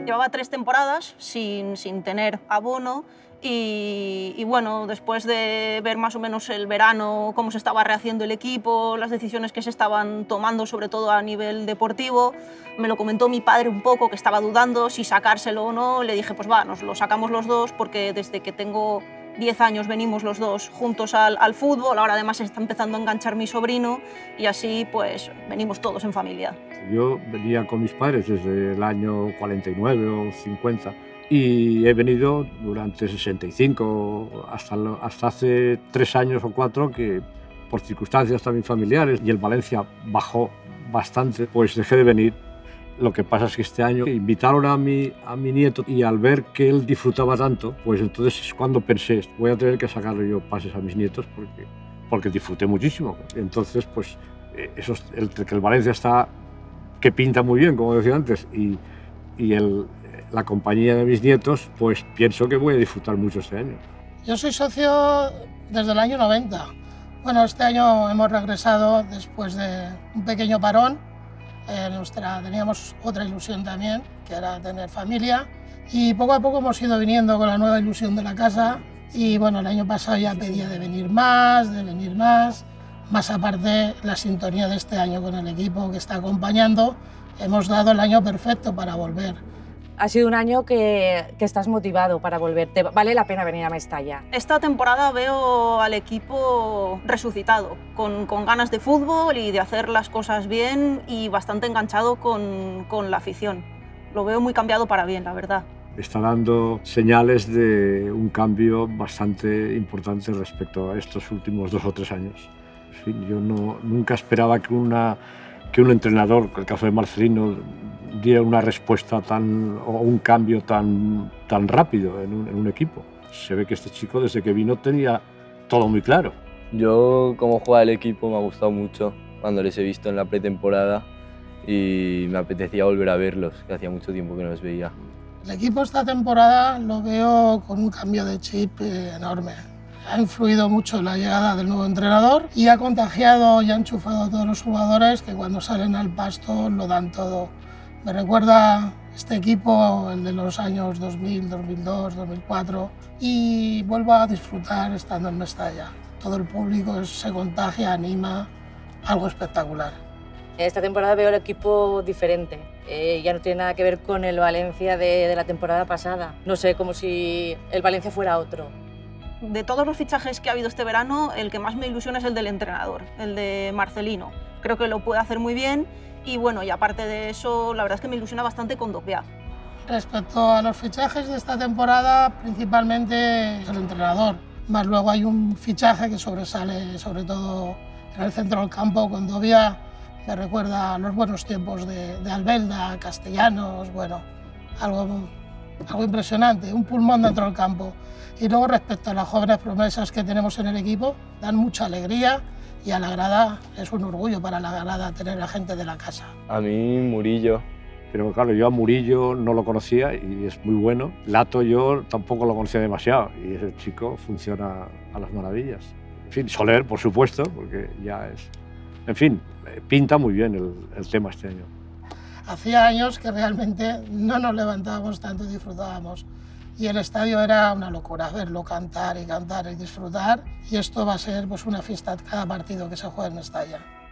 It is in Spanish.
Llevaba 3 temporadas sin tener abono y bueno, después de ver más o menos el verano, cómo se estaba rehaciendo el equipo, las decisiones que se estaban tomando, sobre todo a nivel deportivo, me lo comentó mi padre un poco, que estaba dudando si sacárselo o no. Le dije, pues va, nos lo sacamos los dos, porque desde que tengo 10 años venimos los dos juntos al fútbol, ahora además está empezando a enganchar mi sobrino y así pues venimos todos en familia. Yo venía con mis padres desde el año 49 o 50 y he venido durante 65 hasta hace 3 años o 4 que por circunstancias también familiares y el Valencia bajó bastante, pues dejé de venir. Lo que pasa es que este año invitaron a mi nieto y al ver que él disfrutaba tanto, pues entonces es cuando pensé, voy a tener que sacarle yo pases a mis nietos porque disfruté muchísimo. Entonces, pues eso, que el Valencia está, que pinta muy bien, como decía antes, y la compañía de mis nietos, pues pienso que voy a disfrutar mucho este año. Yo soy socio desde el año 90. Bueno, este año hemos regresado después de un pequeño parón. Teníamos otra ilusión también, que era tener familia, y poco a poco hemos ido viniendo con la nueva ilusión de la casa. Y bueno, el año pasado ya pedía de venir más, más aparte la sintonía de este año con el equipo que está acompañando, hemos dado el año perfecto para volver. Ha sido un año que estás motivado para volver. Vale la pena venir a Mestalla. Esta temporada veo al equipo resucitado, con ganas de fútbol y de hacer las cosas bien y bastante enganchado con la afición. Lo veo muy cambiado para bien, la verdad. Está dando señales de un cambio bastante importante respecto a estos últimos 2 o 3 años. En fin, yo nunca esperaba que un entrenador, el caso de Marcelino, diera una respuesta o un cambio tan rápido en un equipo. Se ve que este chico desde que vino tenía todo muy claro. Yo, como juega el equipo, me ha gustado mucho cuando les he visto en la pretemporada y me apetecía volver a verlos, que hacía mucho tiempo que no los veía. El equipo esta temporada lo veo con un cambio de chip enorme. Ha influido mucho la llegada del nuevo entrenador y ha contagiado y ha enchufado a todos los jugadores que cuando salen al pasto lo dan todo. Me recuerda este equipo, el de los años 2000, 2002, 2004, y vuelvo a disfrutar estando en Mestalla. Todo el público se contagia, anima, algo espectacular. Esta temporada veo el equipo diferente. Ya no tiene nada que ver con el Valencia de la temporada pasada. No sé, como si el Valencia fuera otro. De todos los fichajes que ha habido este verano, el que más me ilusiona es el del entrenador, el de Marcelino. Creo que lo puede hacer muy bien y bueno, y aparte de eso, la verdad es que me ilusiona bastante con Dopiá. Respecto a los fichajes de esta temporada, principalmente el entrenador. Más luego hay un fichaje que sobresale, sobre todo en el centro del campo, con Dopiá. Me recuerda a los buenos tiempos de Albelda, Castellanos, bueno, algo impresionante, un pulmón dentro del campo. Y luego respecto a las jóvenes promesas que tenemos en el equipo, dan mucha alegría y a la grada es un orgullo para la grada tener a gente de la casa. A mí Murillo. Pero claro, yo a Murillo no lo conocía y es muy bueno. Lato yo tampoco lo conocía demasiado y ese chico funciona a las maravillas. En fin, Soler, por supuesto, porque ya es... En fin, pinta muy bien el tema este año. Hacía años que realmente no nos levantábamos tanto y disfrutábamos. Y el estadio era una locura, verlo cantar y disfrutar. Y esto va a ser pues, una fiesta cada partido que se juegue en Mestalla.